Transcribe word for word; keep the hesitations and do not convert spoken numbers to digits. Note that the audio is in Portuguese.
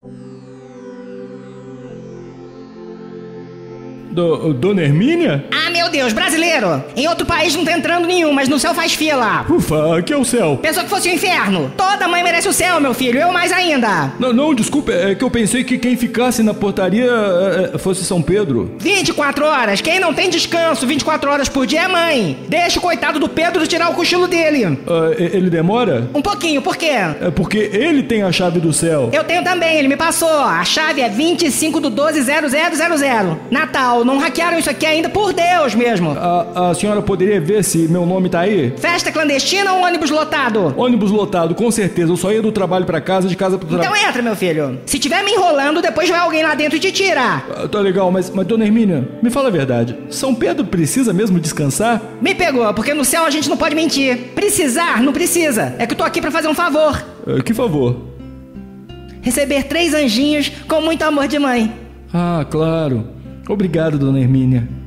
Do, Dona Hermínia? Ah, meu Deus, brasileiro! Em outro país não tá entrando nenhum, mas no céu faz fila. Ufa, aqui é o céu. Pensou que fosse o inferno? Toda mãe merece o céu, meu filho, eu mais ainda. Não, não, desculpa, é que eu pensei que quem ficasse na portaria é, fosse São Pedro. vinte e quatro horas, quem não tem descanso vinte e quatro horas por dia é mãe. Deixa o coitado do Pedro tirar o cochilo dele. Uh, ele demora? Um pouquinho, por quê? É porque ele tem a chave do céu. Eu tenho também, ele me passou. A chave é vinte e cinco do doze zero zero zero zero. Natal, não hackearam isso aqui ainda, por Deus mesmo. A, a senhora poderia ver se meu nome tá aí? Festa clandestina ou ônibus lotado? Ônibus lotado, com certeza. Eu só ia do trabalho pra casa, de casa pro trabalho. Então entra, meu filho. Se tiver me enrolando, depois vai alguém lá dentro e te tira. Ah, tá legal, mas, mas Dona Hermínia, me fala a verdade. São Pedro precisa mesmo descansar? Me pegou, porque no céu a gente não pode mentir. Precisar, não precisa. É que eu tô aqui pra fazer um favor. Uh, que favor? Receber três anjinhos com muito amor de mãe. Ah, claro. Obrigado, Dona Hermínia.